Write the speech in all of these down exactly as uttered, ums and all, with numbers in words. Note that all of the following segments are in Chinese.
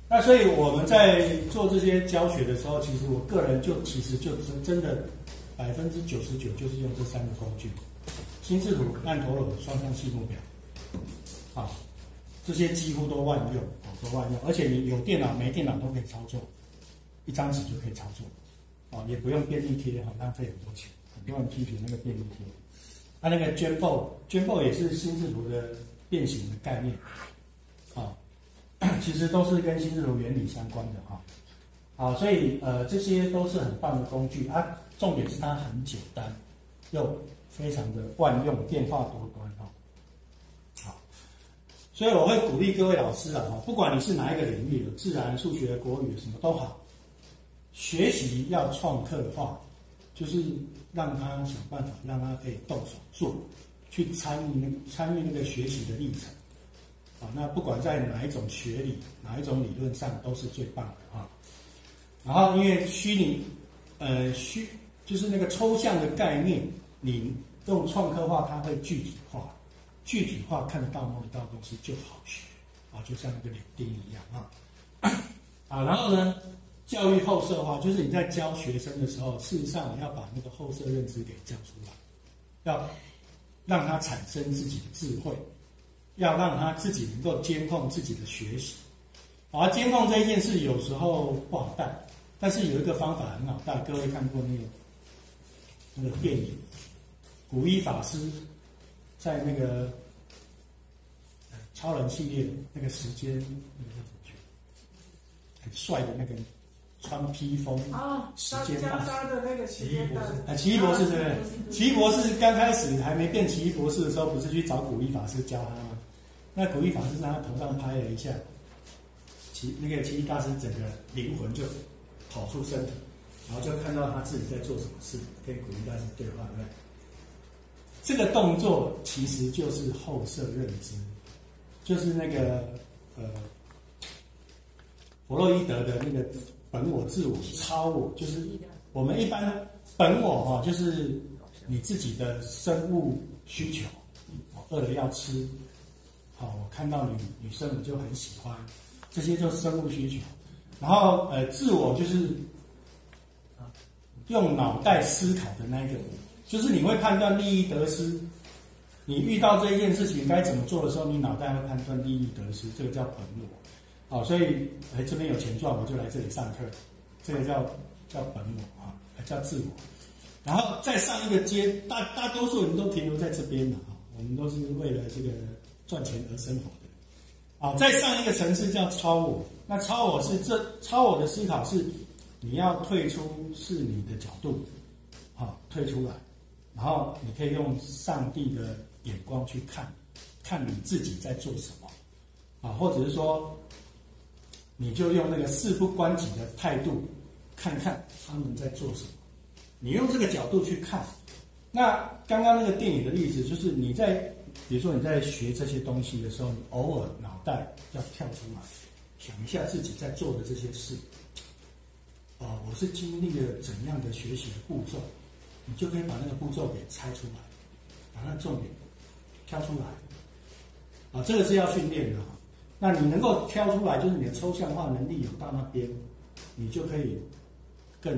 那所以我们在做这些教学的时候，其实我个人就其实就真真的百分之九十九就是用这三个工具：心智图、曼陀罗、双向细目表。啊，这些几乎都万用，啊，都万用，而且你有电脑没电脑都可以操作，一张纸就可以操作，啊，也不用便利贴，哈，浪费很多钱。很多人批评那个便利贴，它、啊、那个 Jamboard，Jamboard 也是心智图的变形的概念，啊，其实都是跟心智图原理相关的哈。好，所以呃这些都是很棒的工具啊，重点是它很简单，又非常的万用，变化多端哈。好，所以我会鼓励各位老师啊，不管你是哪一个领域的，自然、数学、国语什么都好，学习要创客化，就是让他想办法让他可以动手做，去参与那个参与那个学习的历程。啊，那不管在哪一种学理、哪一种理论上都是最棒的啊。然后，因为虚拟，呃，虚就是那个抽象的概念，你用创客化，它会具体化，具体化看得到摸得到的东西就好学啊，就像那个柳丁一样啊。啊，然后呢，教育后设化，就是你在教学生的时候，事实上你要把那个后设认知给教出来，要让他产生自己的智慧。要让他自己能够监控自己的学习，而监控这一件事有时候不好带，但是有一个方法很好带。各位看过那个那个电影，古一法师在那个超人系列那个时间那个叫什么剧，很帅的那个穿披风啊， 时间加沙的那个奇异博士啊，奇异博士对不对？奇异博士刚开始还没变奇异博士的时候，不是去找古一法师教他吗？那古一法师在他头上拍了一下，奇那个奇异大师整个灵魂就跑出身体，然后就看到他自己在做什么事，跟古一大师对话，对不对？这个动作其实就是后设认知，就是那个呃弗洛伊德的那个本我、自我、超我，就是我们一般本我哈，就是你自己的生物需求，饿了要吃。好，我看到女女生我就很喜欢，这些就是生物需求。然后呃，自我就是用脑袋思考的那一个我，就是你会判断利益得失。你遇到这一件事情该怎么做的时候，你脑袋会判断利益得失，这个叫本我。好，所以哎这边有钱赚，我就来这里上课，这个叫叫本我啊，叫自我。然后再上一个阶，大大多数人都停留在这边了啊，我们都是为了这个赚钱而生活的，啊，再上一个层次叫超我。那超我是这超我的思考是，你要退出是你的角度，好，退出来，然后你可以用上帝的眼光去看，看你自己在做什么，啊，或者是说，你就用那个事不关己的态度，看看他们在做什么，你用这个角度去看。那刚刚那个电影的例子就是你在。比如说你在学这些东西的时候，你偶尔脑袋要跳出来，想一下自己在做的这些事，啊、呃，我是经历了怎样的学习的步骤，你就可以把那个步骤给拆出来，把那重点挑出来，啊、呃，这个是要训练的哈。那你能够挑出来，就是你的抽象化能力有到那边，你就可以更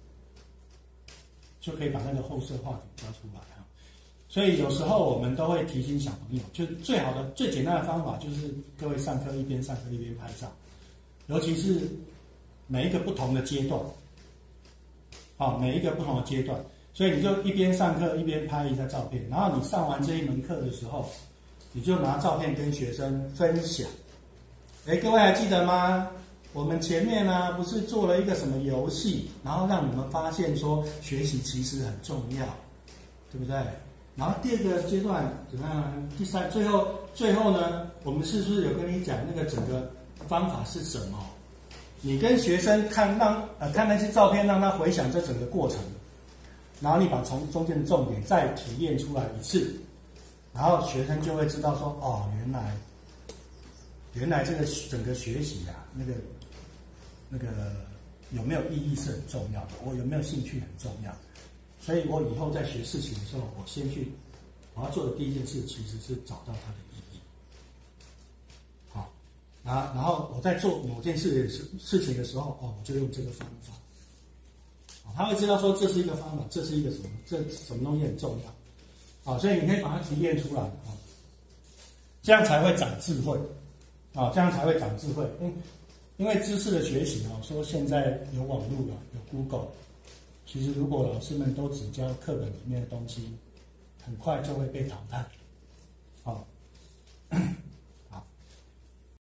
就可以把那个后设化给挑出来。所以有时候我们都会提醒小朋友，就最好的、最简单的方法就是各位上课一边上课一边拍照，尤其是每一个不同的阶段，好，每一个不同的阶段，所以你就一边上课一边拍一下照片，然后你上完这一门课的时候，你就拿照片跟学生分享。哎，各位还记得吗？我们前面呢不是做了一个什么游戏，然后让你们发现说学习其实很重要，对不对？然后第二个阶段怎么样？第三，最后最后呢，我们是不是有跟你讲那个整个方法是什么？你跟学生看让呃看那些照片，让他回想这整个过程，然后你把从中间的重点再体验出来一次，然后学生就会知道说，哦，原来原来这个整个学习啊，那个那个有没有意义是很重要的，我有没有兴趣很重要。所以我以后在学事情的时候，我先去我要做的第一件事，其实是找到它的意义。好， 啊，然后我在做某件事事事情的时候，哦，我就用这个方法。他会知道说这是一个方法，这是一个什么，这什么东西很重要，啊，所以你可以把它提炼出来，啊，这样才会长智慧，啊，这样才会长智慧。因因为知识的学习，啊，说现在有网络了，有 Google， 其实如果老师们都只教课本里面的东西，很快就会被淘汰，啊。